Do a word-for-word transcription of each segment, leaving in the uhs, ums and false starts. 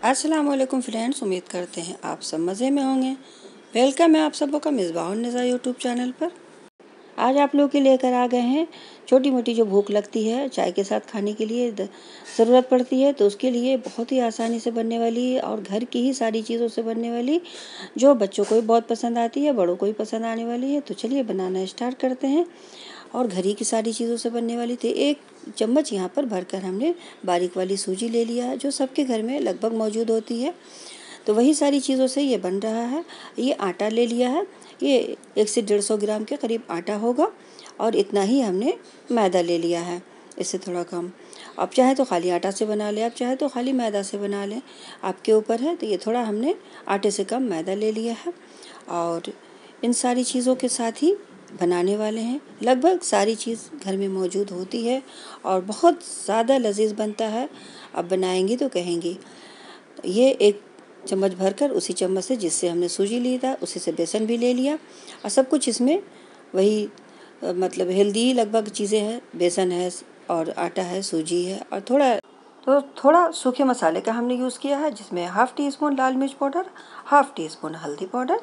अस्सलाम वालेकुम फ्रेंड्स, उम्मीद करते हैं आप सब मज़े में होंगे। वेलकम है आप सबों का मिसबाह-उन-निसा यूट्यूब चैनल पर। आज आप लोगों के लेकर आ गए हैं छोटी मोटी जो भूख लगती है चाय के साथ खाने के लिए ज़रूरत पड़ती है, तो उसके लिए बहुत ही आसानी से बनने वाली और घर की ही सारी चीज़ों से बनने वाली, जो बच्चों को भी बहुत पसंद आती है, बड़ों को भी पसंद आने वाली है। तो चलिए बनाना स्टार्ट करते हैं। और घर ही की सारी चीज़ों से बनने वाली थी। एक चम्मच यहाँ पर भरकर हमने बारीक वाली सूजी ले लिया है, जो सबके घर में लगभग मौजूद होती है। तो वही सारी चीज़ों से ये बन रहा है। ये आटा ले लिया है, ये एक से डेढ़ सौ ग्राम के करीब आटा होगा। और इतना ही हमने मैदा ले लिया है, इससे थोड़ा कम। आप चाहे तो खाली आटा से बना लें, आप चाहे तो खाली मैदा से बना लें, आपके ऊपर है। तो ये थोड़ा हमने आटे से कम मैदा ले लिया है और इन सारी चीज़ों के साथ ही बनाने वाले हैं। लगभग सारी चीज़ घर में मौजूद होती है और बहुत ज़्यादा लजीज बनता है। अब बनाएंगी तो कहेंगी। ये एक चम्मच भरकर उसी चम्मच से जिससे हमने सूजी ली था उसी से बेसन भी ले लिया। और सब कुछ इसमें वही मतलब हेल्दी लगभग चीज़ें हैं। बेसन है और आटा है, सूजी है और थोड़ा तो थोड़ा सूखे मसाले का हमने यूज़ किया है, जिसमें हाफ़ टी स्पून लाल मिर्च पाउडर, हाफ़ टी स्पून हल्दी पाउडर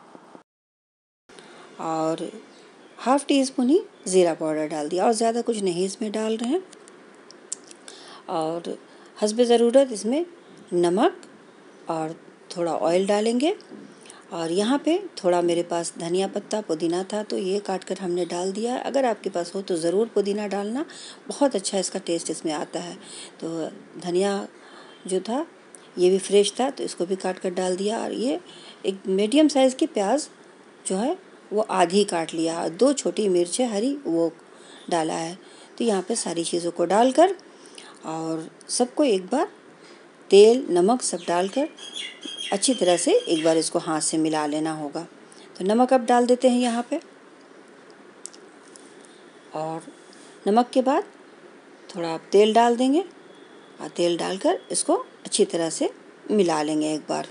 और हाफ़ टी स्पून ही ज़ीरा पाउडर डाल दिया। और ज़्यादा कुछ नहीं इसमें डाल रहे हैं। और हस्बे ज़रूरत इसमें नमक और थोड़ा ऑयल डालेंगे। और यहाँ पे थोड़ा मेरे पास धनिया पत्ता पुदीना था, तो ये काट कर हमने डाल दिया। अगर आपके पास हो तो ज़रूर पुदीना डालना, बहुत अच्छा इसका टेस्ट इसमें आता है। तो धनिया जो था ये भी फ्रेश था, तो इसको भी काट कर डाल दिया। और ये एक मीडियम साइज़ की प्याज जो है वो आधी काट लिया और दो छोटी मिर्चें हरी वो डाला है। तो यहाँ पे सारी चीज़ों को डालकर और सबको एक बार तेल नमक सब डालकर अच्छी तरह से एक बार इसको हाथ से मिला लेना होगा। तो नमक अब डाल देते हैं यहाँ पे। और नमक के बाद थोड़ा आप तेल डाल देंगे और तेल डालकर इसको अच्छी तरह से मिला लेंगे एक बार।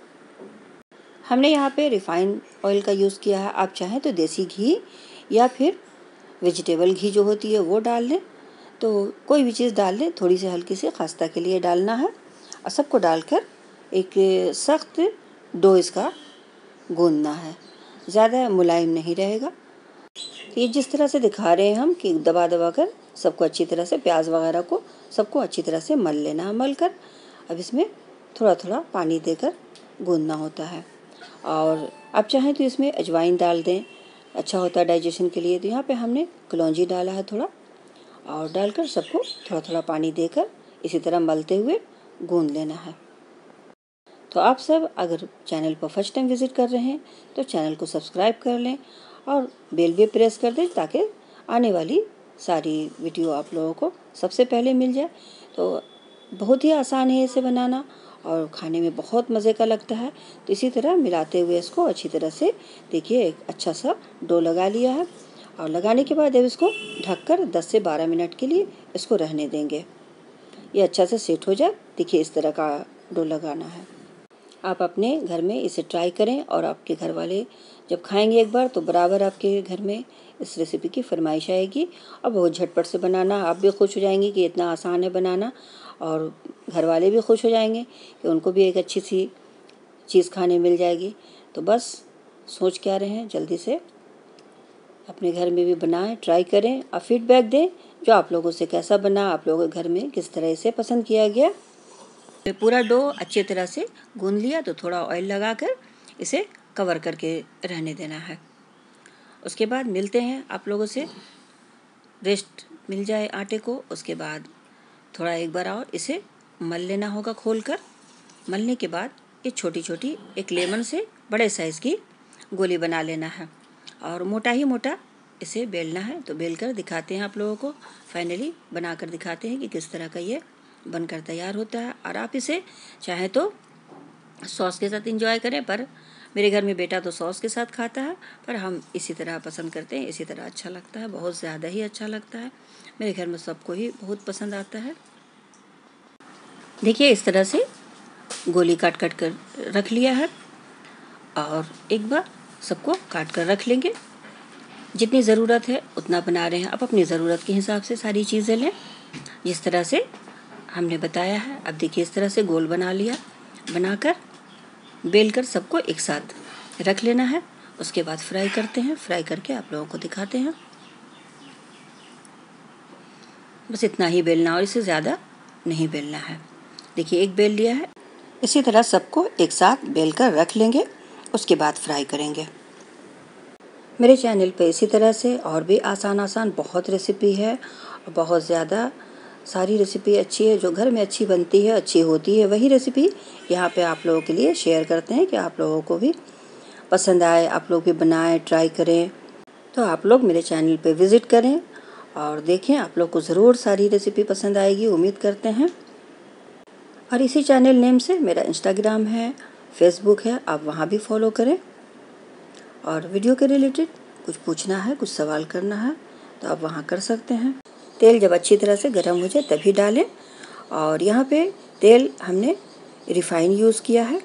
हमने यहाँ पे रिफ़ाइंड ऑयल का यूज़ किया है। आप चाहें तो देसी घी या फिर वेजिटेबल घी जो होती है वो डाल लें। तो कोई भी चीज़ डाल लें, थोड़ी सी हल्की सी खस्ता के लिए डालना है। और सबको डालकर एक सख्त डो इसका गूंदना है, ज़्यादा मुलायम नहीं रहेगा। तो ये जिस तरह से दिखा रहे हैं हम कि दबा दबा कर सबको अच्छी तरह से प्याज वगैरह को सबको अच्छी तरह से मल लेना है। मल कर अब इसमें थोड़ा थोड़ा पानी देकर गूंदना होता है। और आप चाहें तो इसमें अजवाइन डाल दें, अच्छा होता है डाइजेशन के लिए। तो यहाँ पे हमने कलौंजी डाला है थोड़ा, और डालकर सबको थोड़ा थोड़ा पानी देकर इसी तरह मलते हुए गूंद लेना है। तो आप सब अगर चैनल पर फर्स्ट टाइम विज़िट कर रहे हैं तो चैनल को सब्सक्राइब कर लें और बेल भी प्रेस कर दें, ताकि आने वाली सारी वीडियो आप लोगों को सबसे पहले मिल जाए। तो बहुत ही आसान है इसे बनाना और खाने में बहुत मज़े का लगता है। तो इसी तरह मिलाते हुए इसको अच्छी तरह से देखिए एक अच्छा सा डो लगा लिया है। और लगाने के बाद अब इसको ढककर दस से बारह मिनट के लिए इसको रहने देंगे। ये अच्छा से सेट हो जाए। देखिए इस तरह का डो लगाना है। आप अपने घर में इसे ट्राई करें और आपके घर वाले जब खाएंगे एक बार तो बराबर आपके घर में इस रेसिपी की फरमाइश आएगी। और बहुत झटपट से बनाना, आप भी खुश हो जाएंगे कि इतना आसान है बनाना, और घर वाले भी खुश हो जाएंगे कि उनको भी एक अच्छी सी चीज़ खाने मिल जाएगी। तो बस सोच क्या रहे हैं, जल्दी से अपने घर में भी बनाएं, ट्राई करें और फीडबैक दें जो आप लोगों से कैसा बना, आप लोगों के घर में किस तरह इसे पसंद किया गया। तो पूरा डो अच्छी तरह से गूंद लिया, तो थोड़ा ऑयल लगाकर इसे कवर करके रहने देना है। उसके बाद मिलते हैं आप लोगों से, रेस्ट मिल जाए आटे को। उसके बाद थोड़ा एक बार और इसे मल लेना होगा खोल कर। मलने के बाद ये छोटी छोटी एक लेमन से बड़े साइज़ की गोली बना लेना है और मोटा ही मोटा इसे बेलना है। तो बेल कर दिखाते हैं आप लोगों को, फाइनली बना कर दिखाते हैं कि किस तरह का ये बनकर तैयार होता है। और आप इसे चाहे तो सॉस के साथ एंजॉय करें, पर मेरे घर में बेटा तो सॉस के साथ खाता है, पर हम इसी तरह पसंद करते हैं। इसी तरह अच्छा लगता है, बहुत ज़्यादा ही अच्छा लगता है। मेरे घर में सबको ही बहुत पसंद आता है। देखिए इस तरह से गोली काट काट कर रख लिया है और एक बार सबको काट कर रख लेंगे। जितनी ज़रूरत है उतना बना रहे हैं। आप अपनी ज़रूरत के हिसाब से सारी चीज़ें लें, जिस तरह से हमने बताया है। अब देखिए इस तरह से गोल बना लिया बनाकर बेल कर सबको एक साथ रख लेना है। उसके बाद फ्राई करते हैं। फ्राई करके आप लोगों को दिखाते हैं। बस इतना ही बेलना और इससे ज़्यादा नहीं बेलना है। देखिए एक बेल लिया है। इसी तरह सबको एक साथ बेल कर रख लेंगे, उसके बाद फ्राई करेंगे। मेरे चैनल पे इसी तरह से और भी आसान आसान बहुत रेसिपी है और बहुत ज़्यादा सारी रेसिपी अच्छी है, जो घर में अच्छी बनती है, अच्छी होती है, वही रेसिपी यहाँ पे आप लोगों के लिए शेयर करते हैं कि आप लोगों को भी पसंद आए, आप लोग भी बनाएं, ट्राई करें। तो आप लोग मेरे चैनल पे विज़िट करें और देखें, आप लोग को ज़रूर सारी रेसिपी पसंद आएगी, उम्मीद करते हैं। और इसी चैनल नेम से मेरा इंस्टाग्राम है, फेसबुक है, आप वहाँ भी फॉलो करें। और वीडियो के रिलेटेड कुछ पूछना है, कुछ सवाल करना है तो आप वहाँ कर सकते हैं। तेल जब अच्छी तरह से गर्म हो जाए तभी डालें। और यहाँ पे तेल हमने रिफ़ाइन यूज़ किया है,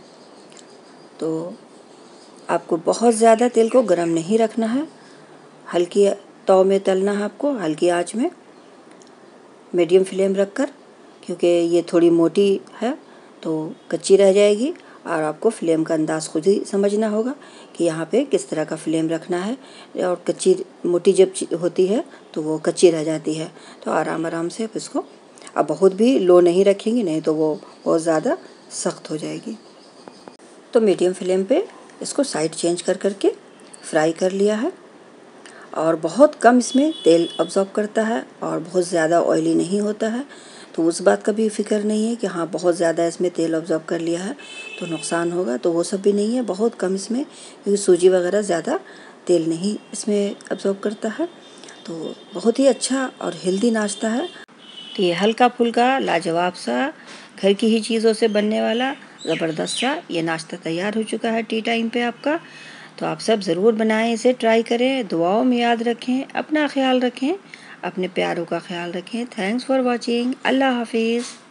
तो आपको बहुत ज़्यादा तेल को गर्म नहीं रखना है, हल्की तव में तलना है आपको, हल्की आंच में, मीडियम फ्लेम रखकर, क्योंकि ये थोड़ी मोटी है तो कच्ची रह जाएगी। और आपको फ्लेम का अंदाज़ खुद ही समझना होगा कि यहाँ पे किस तरह का फ्लेम रखना है। और कच्ची मोटी जब होती है तो वो कच्ची रह जाती है, तो आराम आराम से आप इसको, अब बहुत भी लो नहीं रखेंगे, नहीं तो वो बहुत ज़्यादा सख्त हो जाएगी। तो मीडियम फ्लेम पे इसको साइड चेंज कर करके फ्राई कर लिया है। और बहुत कम इसमें तेल अब्जॉर्ब करता है और बहुत ज़्यादा ऑयली नहीं होता है, तो उस बात का भी फिक्र नहीं है कि हाँ बहुत ज़्यादा इसमें तेल अब्जॉर्ब कर लिया है तो नुकसान होगा, तो वो सब भी नहीं है। बहुत कम इसमें, क्योंकि सूजी वगैरह ज़्यादा तेल नहीं इसमें अब्जॉर्ब करता है, तो बहुत ही अच्छा और हेल्दी नाश्ता है। तो ये हल्का फुल्का लाजवाब सा घर की ही चीज़ों से बनने वाला ज़बरदस्त सा ये नाश्ता तैयार हो चुका है टी टाइम पे आपका। तो आप सब ज़रूर बनाएं, इसे ट्राई करें, दुआओं में याद रखें, अपना ख्याल रखें, अपने प्यारों का ख्याल रखें। Thanks for watching. अल्लाह हाफिज़।